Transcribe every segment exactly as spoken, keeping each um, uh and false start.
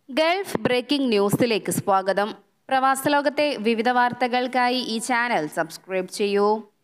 Gulf breaking ന്യൂസിലേക്ക് സ്വാഗതം. പ്രവാസലോകത്തെ വിവിധ വാർത്തകൾക്കായി ഈ ചാനൽ സബ്സ്ക്രൈബ് ചെയ്യൂ.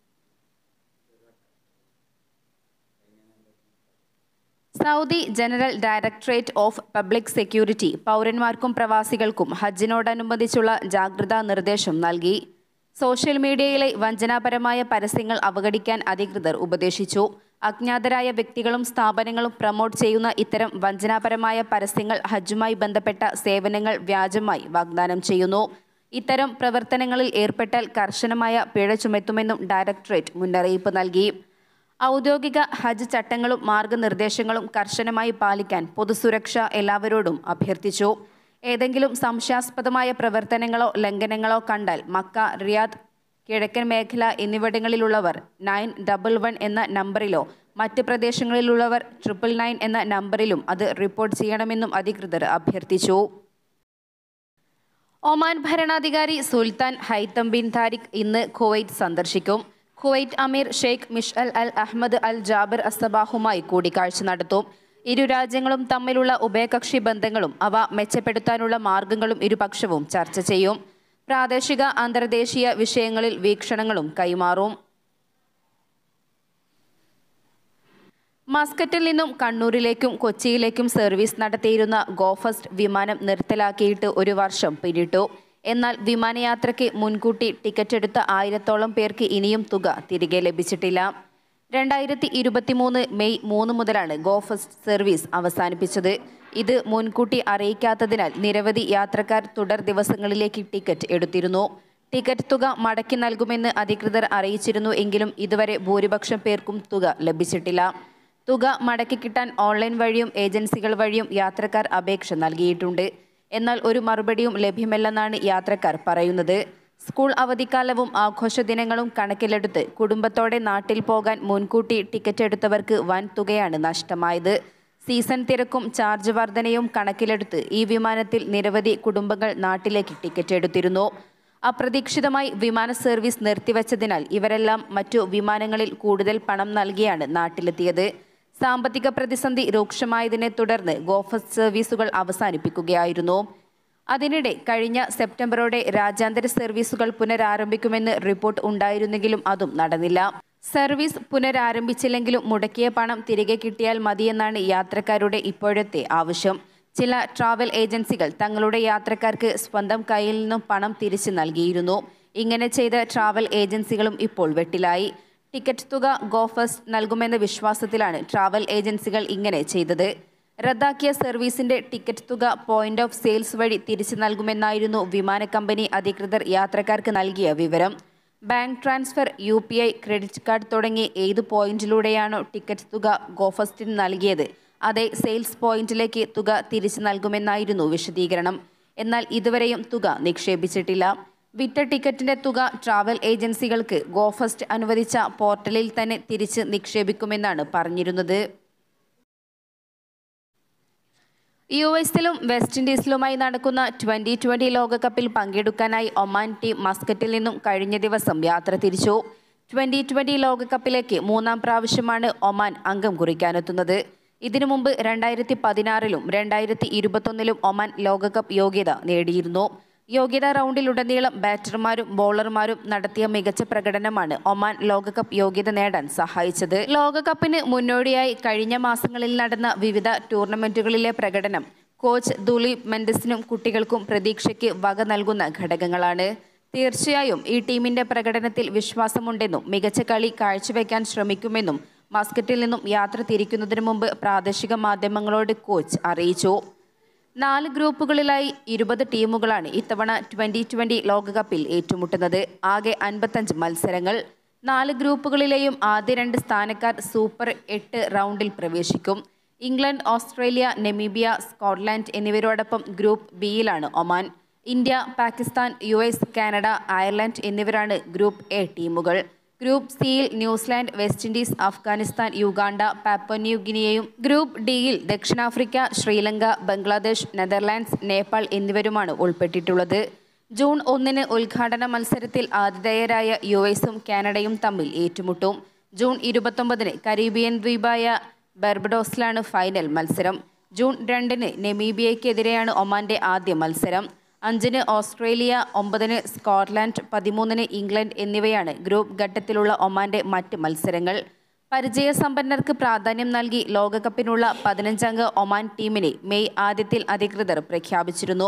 Saudi general directorate of public security പൗരന്മാർക്കും പ്രവാസികൾക്കും ഹജ്ജിനോടനുബന്ധിച്ചുള്ള ജാഗ്രതാ നിർദ്ദേശം നൽകി. സോഷ്യൽ മീഡിയയിലെ വഞ്ചനാപരമായ പരസ്യങ്ങൾ അവഗണിക്കാൻ അധികൃതർ ഉപദേശിച്ചു. അജ്ഞാതരായ വ്യക്തികളും സ്ഥാപനങ്ങളും പ്രമോട്ട് ചെയ്യുന്ന ഇത്തരം വഞ്ചനാപരമായ പരസ്യങ്ങൾ ഹജ്ജുമായി ബന്ധപ്പെട്ട സേവനങ്ങൾ വ്യാജമായി വാഗ്ദാനം ചെയ്യുന്നു. ഇത്തരം പ്രവർത്തനങ്ങളിൽ ഏർപ്പെട്ടാൽ കർശനമായ പിഴ ചുമത്തുമെന്നും ഡയറക്ടറേറ്റ് മുന്നറിയിപ്പ് നൽകി. ഔദ്യോഗിക ഹജ്ജ് ചട്ടങ്ങളും മാർഗനിർദ്ദേശങ്ങളും കർശനമായി പാലിക്കാൻ പൊതുസുരക്ഷ എല്ലാവരോടും അഭ്യർത്ഥിച്ചു. ഏതെങ്കിലും സംശയാസ്പദമായ പ്രവർത്തനങ്ങളോ ലംഘനങ്ങളോ കണ്ടാൽ മക്ക, റിയാദ്, കിഴക്കൻ മേഖല എന്നിവിടങ്ങളിലുള്ളവർ നയൻ ഡബിൾ വൺ എന്ന നമ്പറിലോ മറ്റ് പ്രദേശങ്ങളിലുള്ളവർ ട്രിപ്പിൾ നയൻ എന്ന നമ്പറിലും അത് റിപ്പോർട്ട് ചെയ്യണമെന്നും അധികൃതർ അഭ്യർത്ഥിച്ചു. ഒമാൻ ഭരണാധികാരി സുൽത്താൻ ഹൈത്തം ബിൻ താരിഖ് ഇന്ന് കുവൈറ്റ് സന്ദർശിക്കും. കുവൈറ്റ് അമീർ ഷെയ്ഖ് Mishal Al Ahmad Al Jaber അസ്സബാഹുമായി കൂടിക്കാഴ്ച നടത്തും. ഇരു രാജ്യങ്ങളും തമ്മിലുള്ള ഉഭയകക്ഷി ബന്ധങ്ങളും അവ മെച്ചപ്പെടുത്താനുള്ള മാർഗങ്ങളും ഇരുപക്ഷവും ചർച്ച ചെയ്യും. പ്രാദേശിക അന്തർദേശീയ വിഷയങ്ങളിൽ വീക്ഷണങ്ങളും കൈമാറും. മസ്കറ്റിൽ നിന്നും കണ്ണൂരിലേക്കും കൊച്ചിയിലേക്കും സർവീസ് നടത്തിയിരുന്ന ഗോഫസ്റ്റ് വിമാനം നിർത്തലാക്കിയിട്ട് ഒരു വർഷം പിന്നിട്ടു. എന്നാൽ വിമാനയാത്രയ്ക്ക് മുൻകൂട്ടി ടിക്കറ്റ് എടുത്ത ആയിരത്തോളം പേർക്ക് ഇനിയും തുക തിരികെ ലഭിച്ചിട്ടില്ല. രണ്ടായിരത്തി ഇരുപത്തി മൂന്ന് മെയ് മൂന്ന് മുതലാണ് ഗോഫസ്റ്റ് സർവീസ് അവസാനിപ്പിച്ചത്. ഇത് മുൻകൂട്ടി അറിയിക്കാത്തതിനാൽ നിരവധി യാത്രക്കാർ തുടർ ദിവസങ്ങളിലേക്ക് ടിക്കറ്റ് എടുത്തിരുന്നു. ടിക്കറ്റ് തുക മടക്കി നൽകുമെന്ന് അധികൃതർ അറിയിച്ചിരുന്നു എങ്കിലും ഇതുവരെ ഭൂരിപക്ഷം പേർക്കും തുക ലഭിച്ചിട്ടില്ല. തുക മടക്കി കിട്ടാൻ ഓൺലൈൻ വഴിയും ഏജൻസികൾ വഴിയും യാത്രക്കാർ അപേക്ഷ നൽകിയിട്ടുണ്ട്. എന്നാൽ ഒരു മറുപടിയും ലഭ്യമല്ലെന്നാണ് യാത്രക്കാർ പറയുന്നത്. സ്കൂൾ അവധിക്കാലവും ആഘോഷ ദിനങ്ങളും കണക്കിലെടുത്ത് കുടുംബത്തോടെ നാട്ടിൽ പോകാൻ മുൻകൂട്ടി ടിക്കറ്റ് എടുത്തവർക്ക് വൻ തുകയാണ് നഷ്ടമായത്. സീസൺ തിരക്കും ചാർജ് വർധനയും കണക്കിലെടുത്ത് ഈ വിമാനത്തിൽ നിരവധി കുടുംബങ്ങൾ നാട്ടിലേക്ക് ടിക്കറ്റ് എടുത്തിരുന്നു. അപ്രതീക്ഷിതമായി വിമാന സർവീസ് നിർത്തിവച്ചതിനാൽ ഇവരെല്ലാം മറ്റു വിമാനങ്ങളിൽ കൂടുതൽ പണം നൽകിയാണ് നാട്ടിലെത്തിയത്. സാമ്പത്തിക പ്രതിസന്ധി രൂക്ഷമായതിനെ തുടർന്ന് ഗോഫസ്റ്റ് സർവീസുകൾ അവസാനിപ്പിക്കുകയായിരുന്നു. അതിനിടെ കഴിഞ്ഞ സെപ്റ്റംബറോടെ രാജ്യാന്തര സർവീസുകൾ പുനരാരംഭിക്കുമെന്ന് റിപ്പോർട്ട് ഉണ്ടായിരുന്നെങ്കിലും അതും നടന്നില്ല. സർവീസ് പുനരാരംഭിച്ചില്ലെങ്കിലും മുടക്കിയ പണം തിരികെ കിട്ടിയാൽ മതിയെന്നാണ് യാത്രക്കാരുടെ ഇപ്പോഴത്തെ ആവശ്യം. ചില ട്രാവൽ ഏജൻസികൾ തങ്ങളുടെ യാത്രക്കാർക്ക് സ്വന്തം കയ്യിൽ നിന്നും പണം തിരിച്ചു നൽകിയിരുന്നു. ഇങ്ങനെ ചെയ്ത ട്രാവൽ ഏജൻസികളും ഇപ്പോൾ വെട്ടിലായി. ടിക്കറ്റ് തുക ഗോഫസ്റ്റ് നൽകുമെന്ന വിശ്വാസത്തിലാണ് ട്രാവൽ ഏജൻസികൾ ഇങ്ങനെ ചെയ്തത്. റദ്ദാക്കിയ സർവീസിന്റെ ടിക്കറ്റ് തുക പോയിന്റ് ഓഫ് സെയിൽസ് വഴി തിരിച്ചു നൽകുമെന്നായിരുന്നു വിമാന കമ്പനി അധികൃതർ യാത്രക്കാർക്ക് നൽകിയ വിവരം. Bank transfer, U P I, credit card തുടങ്ങി ഏത് പോയിന്റിലൂടെയാണോ ടിക്കറ്റ് തുക ഗോഫസ്റ്റിന് നൽകിയത് അതേ സെയിൽസ് പോയിന്റിലേക്ക് തുക തിരിച്ചു നൽകുമെന്നായിരുന്നു വിശദീകരണം. എന്നാൽ ഇതുവരെയും തുക നിക്ഷേപിച്ചിട്ടില്ല. വിറ്റ ടിക്കറ്റിന്റെ തുക ട്രാവൽ ഏജൻസികൾക്ക് ഗോഫസ്റ്റ് അനുവദിച്ച പോർട്ടലിൽ തന്നെ തിരിച്ച് നിക്ഷേപിക്കുമെന്നാണ് പറഞ്ഞിരുന്നത്. യു എസിലും വെസ്റ്റ് ഇൻഡീസിലുമായി നടക്കുന്ന ട്വന്റി ട്വന്റി ലോകകപ്പിൽ പങ്കെടുക്കാനായി ഒമാൻ ടീം മസ്കറ്റിൽ നിന്നും കഴിഞ്ഞ ദിവസം യാത്ര തിരിച്ചു. ട്വന്റി ട്വന്റി ലോകകപ്പിലേക്ക് മൂന്നാം പ്രാവശ്യമാണ് ഒമാൻ അംഗം കുറിക്കാനെത്തുന്നത്. ഇതിനു മുമ്പ് രണ്ടായിരത്തി പതിനാറിലും രണ്ടായിരത്തി ഇരുപത്തൊന്നിലും ഒമാൻ ലോകകപ്പ് യോഗ്യത നേടിയിരുന്നു. യോഗ്യതാ റൗണ്ടിലുടനീളം ബാറ്റർമാരും ബോളർമാരും നടത്തിയ മികച്ച പ്രകടനമാണ് ഒമാൻ ലോകകപ്പ് യോഗ്യത നേടാൻ സഹായിച്ചത്. ലോകകപ്പിന് മുന്നോടിയായി കഴിഞ്ഞ മാസങ്ങളിൽ നടന്ന വിവിധ ടൂർണമെന്റുകളിലെ പ്രകടനം കോച്ച് ദുലീപ് മെൻഡിസിനും കുട്ടികൾക്കും പ്രതീക്ഷയ്ക്ക് വക നൽകുന്ന ഘടകങ്ങളാണ്. തീർച്ചയായും ഈ ടീമിന്റെ പ്രകടനത്തിൽ വിശ്വാസമുണ്ടെന്നും മികച്ച കളി കാഴ്ചവെക്കാൻ ശ്രമിക്കുമെന്നും മസ്കറ്റിൽ നിന്നും യാത്ര തിരിക്കുന്നതിന് മുമ്പ് പ്രാദേശിക മാധ്യമങ്ങളോട് കോച്ച് അറിയിച്ചു. നാല് ഗ്രൂപ്പുകളിലായി ഇരുപത് ടീമുകളാണ് ഇത്തവണ ട്വന്റി ട്വന്റി ലോകകപ്പിൽ ഏറ്റുമുട്ടുന്നത്. ആകെ അൻപത്തഞ്ച് മത്സരങ്ങൾ. നാല് ഗ്രൂപ്പുകളിലെയും ആദ്യ രണ്ട് സ്ഥാനക്കാർ സൂപ്പർ എട്ട് റൗണ്ടിൽ പ്രവേശിക്കും. ഇംഗ്ലണ്ട്, ഓസ്ട്രേലിയ, നെമീബിയ, സ്കോട്ട്ലാൻഡ് എന്നിവരോടൊപ്പം ഗ്രൂപ്പ് ബിയിലാണ് Oman. India, Pakistan, U S, Canada, Ireland എന്നിവരാണ് ഗ്രൂപ്പ് എ ടീമുകൾ. ഗ്രൂപ്പ് സിയിൽ New Zealand, West Indies, Afghanistan, Uganda, Papua New ഗിനിയയും ഗ്രൂപ്പ് ഡിയിൽ ദക്ഷിണാഫ്രിക്ക, ശ്രീലങ്ക, ബംഗ്ലാദേശ്, നെതർലാൻഡ്സ്, നേപ്പാൾ എന്നിവരുമാണ് ഉൾപ്പെട്ടിട്ടുള്ളത്. ജൂൺ ഒന്നിന് ഉദ്ഘാടന മത്സരത്തിൽ ആതിഥേയരായ യു എസും കാനഡയും തമ്മിൽ ഏറ്റുമുട്ടും. ജൂൺ ഇരുപത്തൊമ്പതിന് കരീബിയൻ ദ്വീപായ ബർബഡോസിലാണ് ഫൈനൽ മത്സരം. ജൂൺ രണ്ടിന് നെമീബിയയ്ക്കെതിരെയാണ് ഒമാന്റെ ആദ്യ മത്സരം. അഞ്ചിന് ഓസ്ട്രേലിയ, ഒമ്പതിന് സ്കോട്ട്ലൻഡ്, പതിമൂന്നിന് ഇംഗ്ലണ്ട് എന്നിവയാണ് ഗ്രൂപ്പ് ഘട്ടത്തിലുള്ള ഒമാന്റെ മറ്റ് മത്സരങ്ങൾ. പരിചയസമ്പന്നർക്ക് പ്രാധാന്യം നൽകി ലോകകപ്പിനുള്ള പതിനഞ്ചംഗ ഒമാൻ ടീമിനെ മെയ് ആദ്യത്തിൽ അധികൃതർ പ്രഖ്യാപിച്ചിരുന്നു.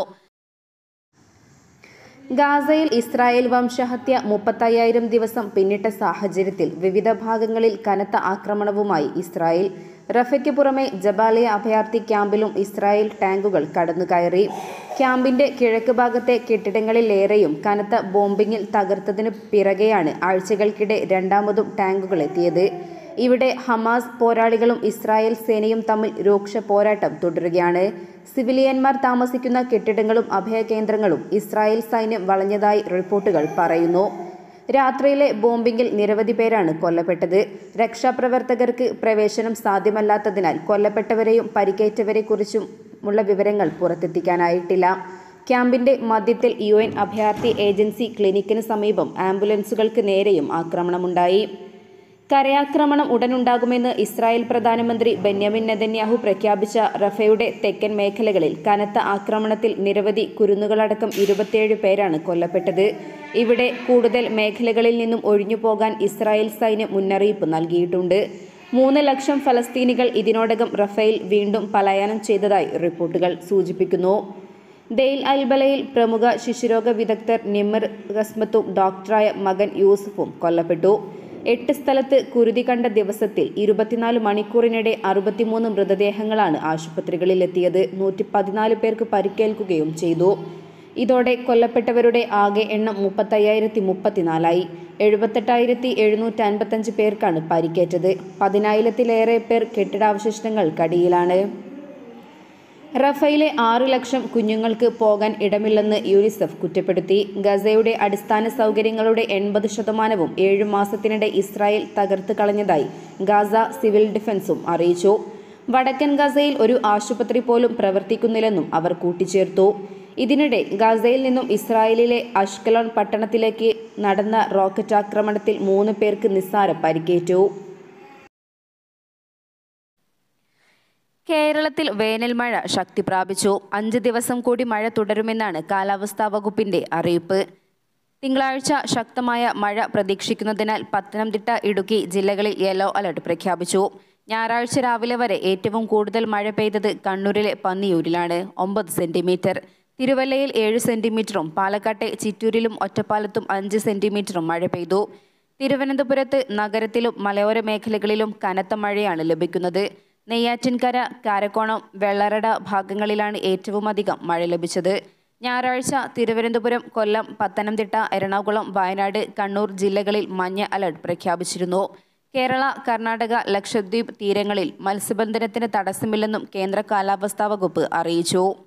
ഗാസയിൽ ഇസ്രായേൽ വംശഹത്യ മുപ്പത്തയ്യായിരം ദിവസം പിന്നിട്ട സാഹചര്യത്തിൽ വിവിധ ഭാഗങ്ങളിൽ കനത്ത ആക്രമണവുമായി ഇസ്രായേൽ. റഫയ്ക്ക് പുറമെ ജബാലിയ അഭയാർത്ഥി ക്യാമ്പിലും ഇസ്രായേൽ ടാങ്കുകൾ കടന്നുകയറി. ക്യാമ്പിന്റെ കിഴക്ക് ഭാഗത്തെ കെട്ടിടങ്ങളിലേറെയും കനത്ത ബോംബിങ്ങിൽ തകർത്തതിനു പിറകെയാണ് ആഴ്ചകൾക്കിടെ രണ്ടാമതും ടാങ്കുകൾ എത്തിയത്. ഇവിടെ ഹമാസ് പോരാളികളും ഇസ്രായേൽ സേനയും തമ്മിൽ രൂക്ഷ പോരാട്ടം തുടരുകയാണ്. സിവിലിയന്മാർ താമസിക്കുന്ന കെട്ടിടങ്ങളും അഭയകേന്ദ്രങ്ങളും ഇസ്രായേൽ സൈന്യം വളഞ്ഞതായി റിപ്പോർട്ടുകൾ പറയുന്നു. രാത്രിയിലെ ബോംബിങ്ങിൽ നിരവധി പേരാണ് കൊല്ലപ്പെട്ടത്. രക്ഷാപ്രവർത്തകർക്ക് പ്രവേശനം സാധ്യമല്ലാത്തതിനാൽ കൊല്ലപ്പെട്ടവരെയും പരിക്കേറ്റവരെക്കുറിച്ചുമുള്ള വിവരങ്ങൾ പുറത്തെത്തിക്കാനായിട്ടില്ല. ക്യാമ്പിന്റെ മധ്യത്തിൽ യു എൻ അഭയാർത്ഥി ഏജൻസി ക്ലിനിക്കിന് സമീപം ആംബുലൻസുകൾക്ക് നേരെയും ആക്രമണമുണ്ടായി. കരയാക്രമണം ഉടനുണ്ടാകുമെന്ന് ഇസ്രായേൽ പ്രധാനമന്ത്രി ബെന്യാമിൻ നെതന്യാഹു പ്രഖ്യാപിച്ച റഫയുടെ തെക്കൻ മേഖലകളിൽ കനത്ത ആക്രമണത്തിൽ നിരവധി കുരുന്നുകളടക്കം ഇരുപത്തിയേഴ് പേരാണ് കൊല്ലപ്പെട്ടത്. ഇവിടെ കൂടുതൽ മേഖലകളിൽ നിന്നും ഒഴിഞ്ഞുപോകാൻ ഇസ്രായേൽ സൈന്യം മുന്നറിയിപ്പ് നൽകിയിട്ടുണ്ട്. മൂന്ന് ലക്ഷം ഫലസ്തീനികൾ ഇതിനോടകം റഫയിൽ വീണ്ടും പലായനം ചെയ്തതായി റിപ്പോർട്ടുകൾ സൂചിപ്പിക്കുന്നു. ദെയിൽ അൽബലയിൽ പ്രമുഖ ശിശുരോഗ വിദഗ്ധർ നിമർ ഖസ്മത്തും ഡോക്ടറായ മകൻ യൂസഫും കൊല്ലപ്പെട്ടു. എട്ട് സ്ഥലത്ത് കുരുതി കണ്ട ദിവസത്തിൽ ഇരുപത്തിനാല് മണിക്കൂറിനിടെ അറുപത്തിമൂന്ന് മൃതദേഹങ്ങളാണ് ആശുപത്രികളിലെത്തിയത്. നൂറ്റി പതിനാല് പേർക്ക് പരിക്കേൽക്കുകയും ചെയ്തു. ഇതോടെ കൊല്ലപ്പെട്ടവരുടെ ആകെ എണ്ണം മുപ്പത്തയ്യായിരത്തി മുപ്പത്തിനാലായി. എഴുപത്തെട്ടായിരത്തി എഴുന്നൂറ്റി അൻപത്തഞ്ച് പേർക്കാണ് പരിക്കേറ്റത്. പതിനായിരത്തിലേറെ പേർ കെട്ടിടാവശിഷ്ടങ്ങൾക്കടിയിലാണ്. റഫയിലെ ആറ് ലക്ഷം കുഞ്ഞുങ്ങൾക്ക് പോകാൻ ഇടമില്ലെന്ന് യൂനിസെഫ് കുറ്റപ്പെടുത്തി. ഗസയുടെ അടിസ്ഥാന സൗകര്യങ്ങളുടെ എൺപത് ശതമാനവും ഏഴു മാസത്തിനിടെ ഇസ്രായേൽ തകർത്ത് കളഞ്ഞതായി ഗാസ സിവിൽ ഡിഫൻസും അറിയിച്ചു. വടക്കൻ ഗസയിൽ ഒരു ആശുപത്രി പോലും പ്രവർത്തിക്കുന്നില്ലെന്നും അവർ കൂട്ടിച്ചേർത്തു. ഇതിനിടെ ഗാസയിൽ നിന്നും ഇസ്രായേലിലെ അഷ്കലോൺ പട്ടണത്തിലേക്ക് നടന്ന റോക്കറ്റ് ആക്രമണത്തിൽ മൂന്ന് പേർക്ക് നിസ്സാര പരിക്കേറ്റു. കേരളത്തിൽ വേനൽ മഴ ശക്തി പ്രാപിച്ചു. അഞ്ച് ദിവസം കൂടി മഴ തുടരുമെന്നാണ് കാലാവസ്ഥാ വകുപ്പിന്റെ അറിയിപ്പ്. തിങ്കളാഴ്ച ശക്തമായ മഴ പ്രതീക്ഷിക്കുന്നതിനാൽ പത്തനംതിട്ട, ഇടുക്കി ജില്ലകളിൽ യെല്ലോ അലർട്ട് പ്രഖ്യാപിച്ചു. ഞായറാഴ്ച രാവിലെ വരെ ഏറ്റവും കൂടുതൽ മഴ പെയ്തത് കണ്ണൂരിലെ പന്നിയൂരിലാണ്, ഒമ്പത് സെന്റിമീറ്റർ. തിരുവല്ലയിൽ ഏഴ് സെന്റിമീറ്ററും പാലക്കാട്ടെ ചിറ്റൂരിലും ഒറ്റപ്പാലത്തും അഞ്ച് സെന്റിമീറ്ററും മഴ പെയ്തു. തിരുവനന്തപുരത്ത് നഗരത്തിലും മലയോര മേഖലകളിലും കനത്ത മഴയാണ് ലഭിക്കുന്നത്. നെയ്യാറ്റിൻകര, കാരക്കോണം, വെള്ളറട ഭാഗങ്ങളിലാണ് ഏറ്റവുമധികം മഴ ലഭിച്ചത്. ഞായറാഴ്ച തിരുവനന്തപുരം, കൊല്ലം, പത്തനംതിട്ട, എറണാകുളം, വയനാട്, കണ്ണൂർ ജില്ലകളിൽ മഞ്ഞ അലർട്ട് പ്രഖ്യാപിച്ചിരുന്നു. കേരള, കർണാടക, ലക്ഷദ്വീപ് തീരങ്ങളിൽ മത്സ്യബന്ധനത്തിന് തടസ്സമില്ലെന്നും കേന്ദ്ര കാലാവസ്ഥാ വകുപ്പ് അറിയിച്ചു.